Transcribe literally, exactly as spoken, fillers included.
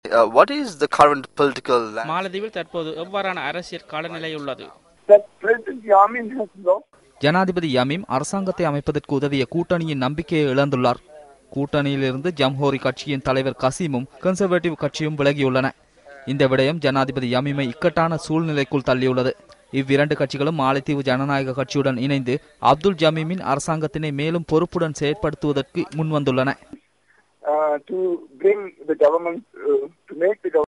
Uh, what is the current political land? மாலத்தீவில் தற்போது எவ்வாறான அரசியல் காலநிலை உள்ளது? That President Yamin has lost. ஜனாதிபதி யமீம் அரசாங்கத்தை அமைப்பதற்கு உதவிய கூட்டணியின் நம்பிக்கையை இழந்துள்ளார். கூட்டணியிலிருந்து ஜம்ஹோரி கட்சியின் தலைவர் கசீமும் கன்சர்வேட்டிவ் கட்சியும் விலகியுள்ளன. இந்த விடயம் ஜனாதிபதி யமீமை இக்கட்டான சூழ்நிலைக்குள் தள்ளியுள்ளது. இவ்விரண்டு கட்சிகளும் மாலத்தீவு ஜனநாயக கட்சியுடன் இணைந்து அப்துல் ஜமீமின் அரசாங்கத்தினை மேலும் பொறுப்புடன் செயற்படுத்துவதற்கு முன்வந்துள்ளன. Uh, to bring the government, uh, to make the government